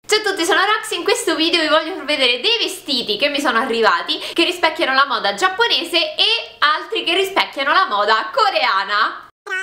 Ciao a tutti, sono Roxy. In questo video vi voglio far vedere dei vestiti che mi sono arrivati che rispecchiano la moda giapponese e altri che rispecchiano la moda coreana.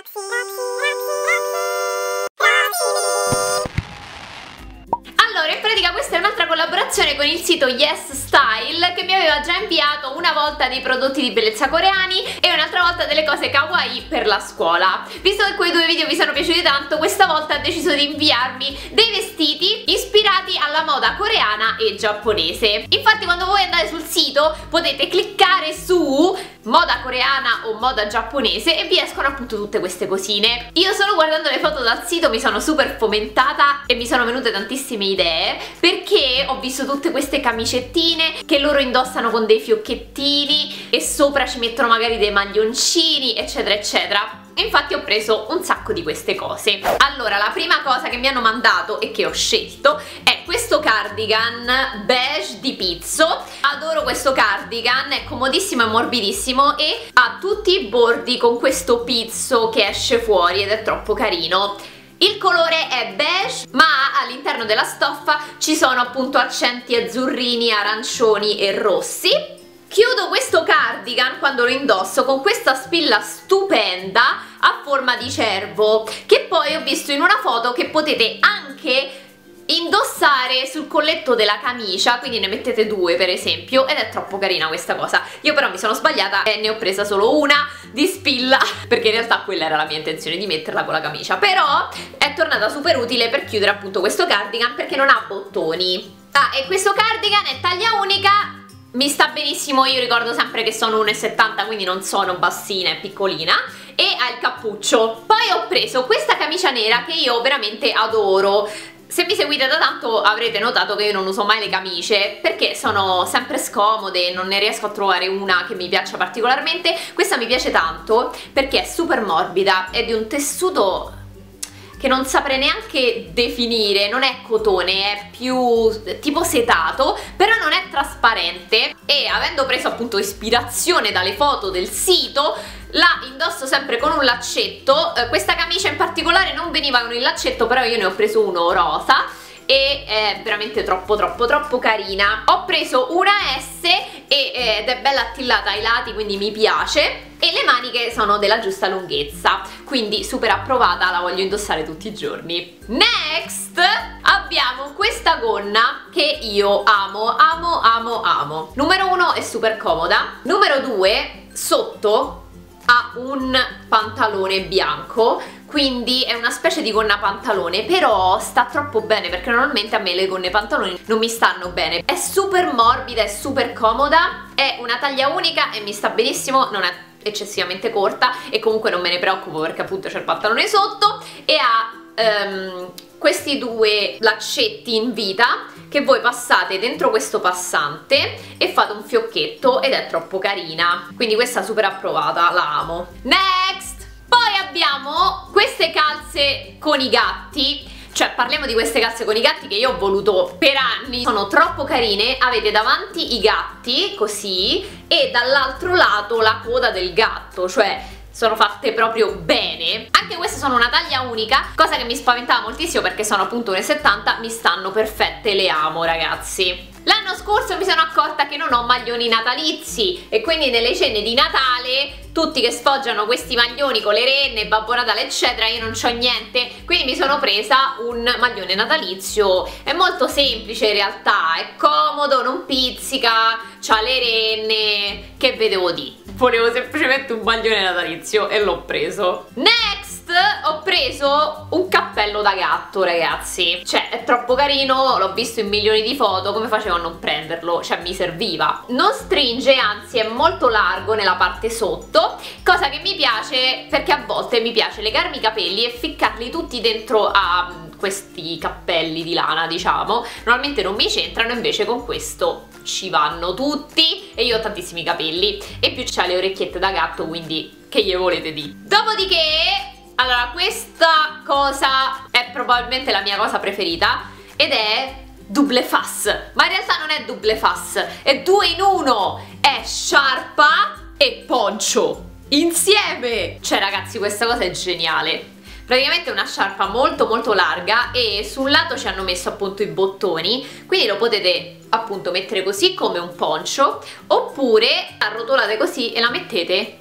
Allora, in pratica questa è un'altra collaborazione con il sito Yes Style, che mi aveva già inviato una volta dei prodotti di bellezza coreani e un'altra volta delle cose kawaii per la scuola. Visto che quei due video vi sono piaciuti tanto, questa volta ha deciso di inviarmi dei vestiti ispirati alla moda coreana e giapponese. Infatti quando voi andate sul sito potete cliccare su moda coreana o moda giapponese e vi escono appunto tutte queste cosine. Io solo guardando le foto dal sito mi sono super fomentata e mi sono venute tantissime idee, perché ho visto tutte queste camicettine che loro indossano con dei fiocchettini e sopra ci mettono magari dei maglioncini eccetera eccetera. Infatti ho preso un sacco di queste cose. Allora, la prima cosa che mi hanno mandato e che ho scelto è questo cardigan beige di pizzo. Adoro questo cardigan, è comodissimo e morbidissimo e ha tutti i bordi con questo pizzo che esce fuori ed è troppo carino. Il colore è beige, ma all'interno della stoffa ci sono appunto accenti azzurrini, arancioni e rossi. Chiudo questo cardigan quando lo indosso con questa spilla stupenda a forma di cervo, che poi ho visto in una foto che potete anche indossare sul colletto della camicia, quindi ne mettete due per esempio, ed è troppo carina questa cosa. Io però mi sono sbagliata e ne ho presa solo una di spilla, perché in realtà quella era la mia intenzione, di metterla con la camicia, però è tornata super utile per chiudere appunto questo cardigan perché non ha bottoni. E questo cardigan è taglia unica. Mi sta benissimo, io ricordo sempre che sono 1,70 m, quindi non sono bassina, è piccolina, e ha il cappuccio. Poi ho preso questa camicia nera che io veramente adoro. Se mi seguite da tanto avrete notato che io non uso mai le camicie perché sono sempre scomode e non ne riesco a trovare una che mi piaccia particolarmente. Questa mi piace tanto perché è super morbida, è di un tessuto che non saprei neanche definire, non è cotone, è più tipo setato, però non è trasparente e avendo preso appunto ispirazione dalle foto del sito la indosso sempre con un laccetto. Questa camicia in particolare non veniva con il laccetto, però io ne ho preso uno rosa e è veramente troppo carina. Ho preso una S ed è bella attillata ai lati, quindi mi piace, e le maniche sono della giusta lunghezza, quindi super approvata, la voglio indossare tutti i giorni. Next abbiamo questa gonna che io amo. Numero 1 è super comoda, numero 2 sotto ha un pantalone bianco, quindi è una specie di gonna pantalone, però sta troppo bene perché normalmente a me le gonne pantaloni non mi stanno bene. È super morbida, è super comoda, è una taglia unica e mi sta benissimo, non è eccessivamente corta e comunque non me ne preoccupo perché appunto c'è il pantalone sotto, e ha questi due laccetti in vita che voi passate dentro questo passante e fate un fiocchetto ed è troppo carina, quindi questa super approvata, la amo. Next! Poi abbiamo queste calze con i gatti, cioè parliamo di queste calze con i gatti che io ho voluto per anni, sono troppo carine. Avete davanti i gatti così e dall'altro lato la coda del gatto, cioè sono fatte proprio bene. Anche queste sono una taglia unica, cosa che mi spaventava moltissimo perché sono appunto 1,70 m, mi stanno perfette, le amo ragazzi. L'anno scorso mi sono accorta che non ho maglioni natalizi e quindi nelle cene di Natale tutti che sfoggiano questi maglioni con le renne, Babbo Natale eccetera, io non c'ho niente, quindi mi sono presa un maglione natalizio. È molto semplice in realtà, è comodo, non pizzica, c'ha le renne, che vedevo di. Volevo semplicemente un maglione natalizio e l'ho preso. Next ho preso un cappello da gatto ragazzi, cioè è troppo carino, l'ho visto in milioni di foto, come facevo a non prenderlo? Cioè mi serviva. Non stringe, anzi è molto largo nella parte sotto, cosa che mi piace perché a volte mi piace legarmi i capelli e ficcarli tutti dentro a questi cappelli di lana, diciamo. Normalmente non mi c'entrano, invece con questo ci vanno tutti e io ho tantissimi capelli e più c'ha le orecchiette da gatto, quindi che gli volete di. Dopodiché, allora, questa cosa è probabilmente la mia cosa preferita ed è double face, ma in realtà non è double face, è 2 in 1, è sciarpa e poncho insieme. Cioè ragazzi, questa cosa è geniale Praticamente è una sciarpa molto molto larga e sul lato ci hanno messo appunto i bottoni, quindi lo potete appunto mettere così come un poncho, oppure arrotolate così e la mettete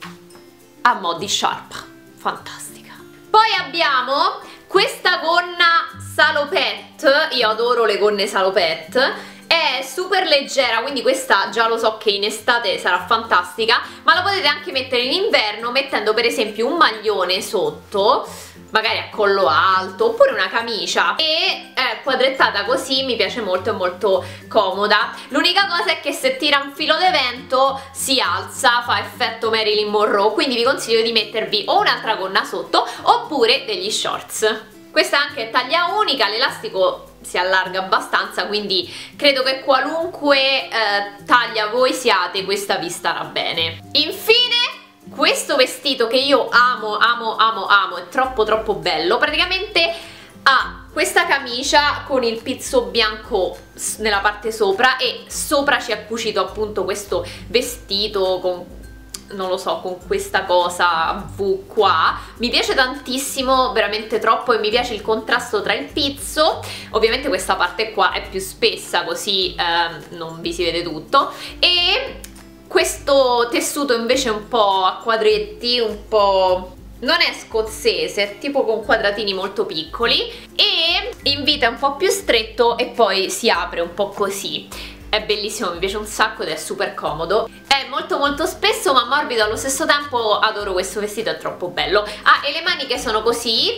a mo' di sciarpa. Fantastica. Poi abbiamo questa gonna salopette, io adoro le gonne salopette. È super leggera, quindi questa già lo so che in estate sarà fantastica, ma la potete anche mettere in inverno mettendo per esempio un maglione sotto, magari a collo alto, oppure una camicia, e è quadrettata così, mi piace molto, è molto comoda. L'unica cosa è che se tira un filo di vento si alza, fa effetto Marilyn Monroe, quindi vi consiglio di mettervi o un'altra gonna sotto oppure degli shorts. Questa anche è taglia unica, l'elastico si allarga abbastanza, quindi credo che qualunque taglia voi siate questa vi starà bene. Infine questo vestito che io amo, è troppo bello. Praticamente ha questa camicia con il pizzo bianco nella parte sopra e sopra ci è cucito appunto questo vestito con, non lo so, con questa cosa V qua. Mi piace tantissimo, veramente troppo, e mi piace il contrasto tra il pizzo. Ovviamente questa parte qua è più spessa, così non vi si vede tutto, e questo tessuto invece un po' a quadretti, un po'... non è scozzese, è tipo con quadratini molto piccoli, e in vita è un po' più stretto e poi si apre un po' così. È bellissimo, mi piace un sacco ed è super comodo. È molto spesso ma morbido allo stesso tempo, adoro questo vestito, è troppo bello. Ah, e le maniche sono così,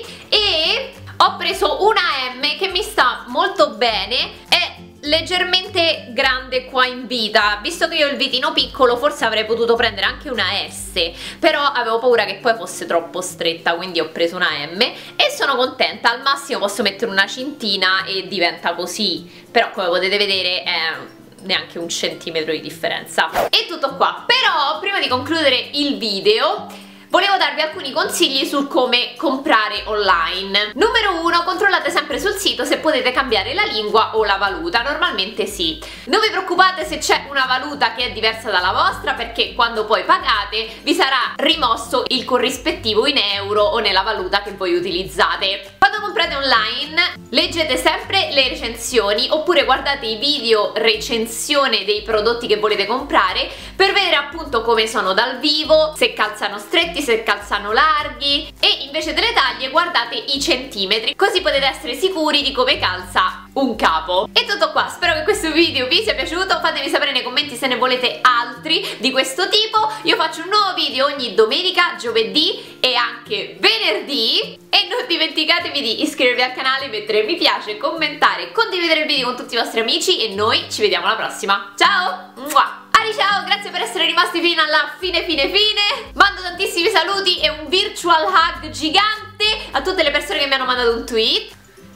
e ho preso una M che mi sta molto bene, è leggermente grande qua in vita. Visto che io ho il vitino piccolo forse avrei potuto prendere anche una S, però avevo paura che poi fosse troppo stretta, quindi ho preso una M e sono contenta. Al massimo posso mettere una cintina e diventa così, però come potete vedere è neanche un centimetro di differenza. E tutto qua. Però prima di concludere il video volevo darvi alcuni consigli sul come comprare online. Numero 1, controllate sempre sul sito se potete cambiare la lingua o la valuta, normalmente sì. Non vi preoccupate se c'è una valuta che è diversa dalla vostra, perché quando poi pagate vi sarà rimosso il corrispettivo in euro o nella valuta che voi utilizzate. Quando comprate online leggete sempre le recensioni, oppure guardate i video recensione dei prodotti che volete comprare per vedere appunto come sono dal vivo, se calzano stretti, se calzano larghi, e invece delle taglie guardate i centimetri, così potete essere sicuri di come calza un capo. E tutto qua, spero che questo video vi sia piaciuto, fatemi sapere nei commenti se ne volete altri di questo tipo. Io faccio un nuovo video ogni domenica, giovedì e anche venerdì, e non dimenticatevi di iscrivervi al canale, mettere mi piace, commentare, condividere il video con tutti i vostri amici, e noi ci vediamo alla prossima. Ciao! Ciao, grazie per essere rimasti fino alla fine. Mando tantissimi saluti e un virtual hug gigante a tutte le persone che mi hanno mandato un tweet.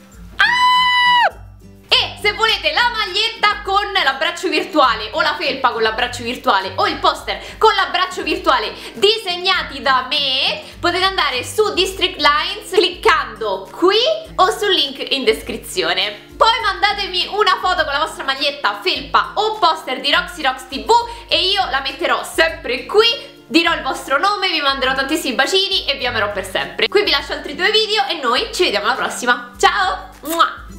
E se volete la maglietta con l'abbraccio virtuale, o la felpa con l'abbraccio virtuale, o il poster con l'abbraccio virtuale disegnati da me, potete andare su District Lines cliccando qui o sul link in descrizione. Poi mandatemi una foto con la vostra maglietta, felpa o poster di Roxy Rocks TV e io la metterò sempre qui, dirò il vostro nome, vi manderò tantissimi bacini e vi amerò per sempre. Qui vi lascio altri 2 video e noi ci vediamo alla prossima. Ciao!